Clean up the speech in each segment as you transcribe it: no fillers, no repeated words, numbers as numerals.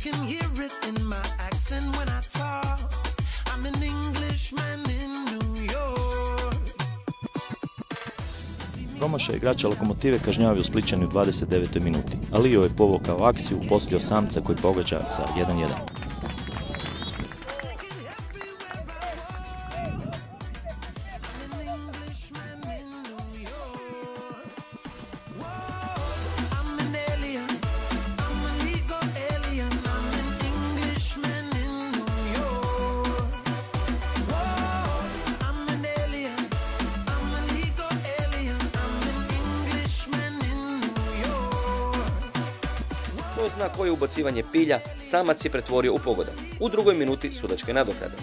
can hear it in my accent when I talk. I'm an Englishman in New York. Promašaj igrača Lokomotive kažnjavaju Splićani u 29. minuti, a Lio je povukao akciju poslije Samca koji pogađa za 1:1. Ko zna koje ubacivanje pilja, Samac je pretvorio u pogodak. U drugoj minuti sudačke nadoknade.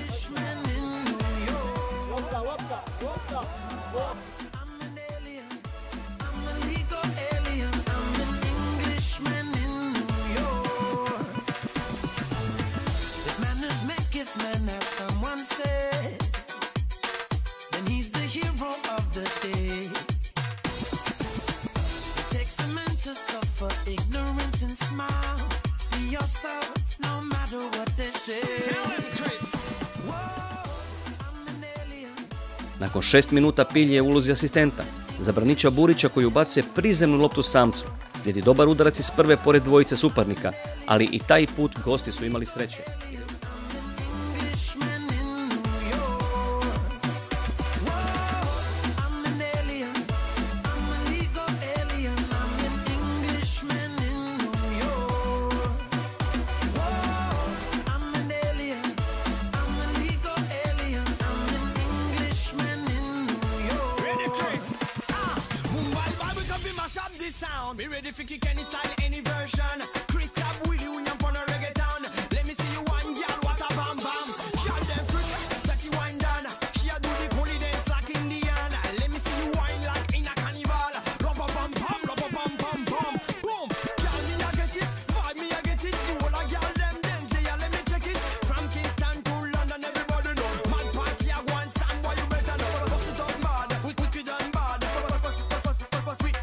Nakon 6 minuta Pilj je u ulozi asistenta. Za Branića Burića koji ubacuje prizemnu loptu Samcu. Slijedi dobar udarac iz prve pored dvojice suparnika, ali i taj put gosti su imali sreće. Be ready for kick any style, any version. Chris Cab, Willie William on a reggaeton. Let me see you one girl, what a bam bam. Girl them freak, that you wind down. She a do the holy dance like Indian. Let me see you wine like in a carnival. Rubber bam bam, rubber bam bam bam. Boom, girl me a get it, vibe me a get it. You all a girl them dance, they a let me check it. From Kingston to London, everybody know. Mad party a go and stand, boy you better know. Bust it up bad, wicked and bad. Bust sweet.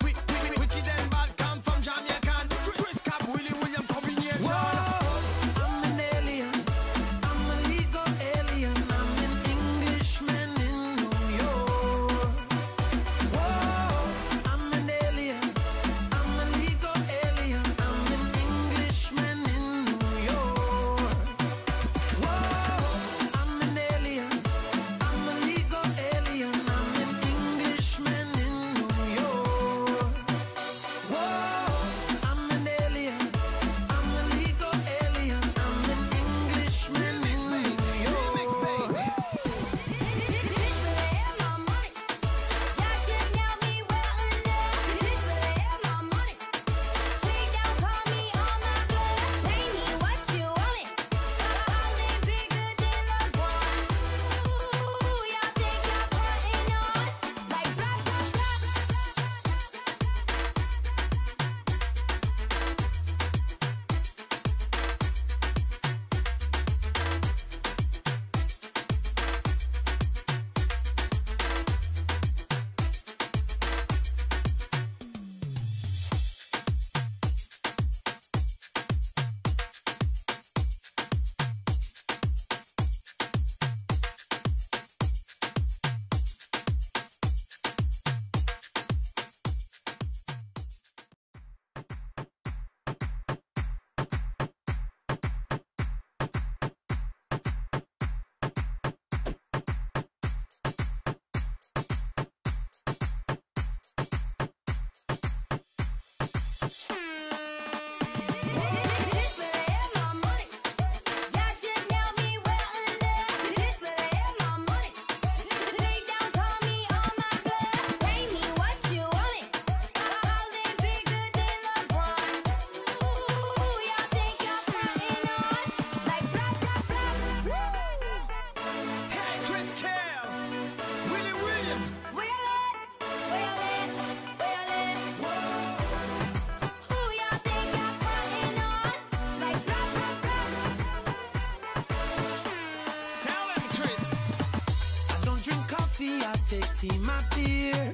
Take tea, my dear.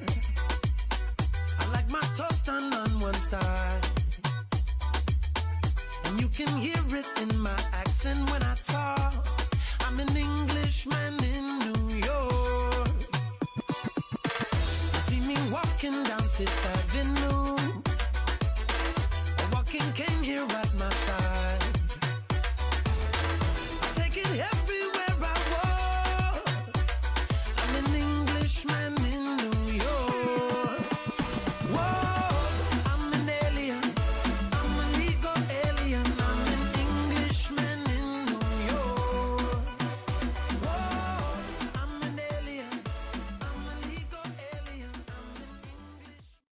I like my toast on one side, and you can hear it in my accent when I talk. I'm an Englishman in New York. You see me walking down Fifth Avenue, a walking cane here at my side.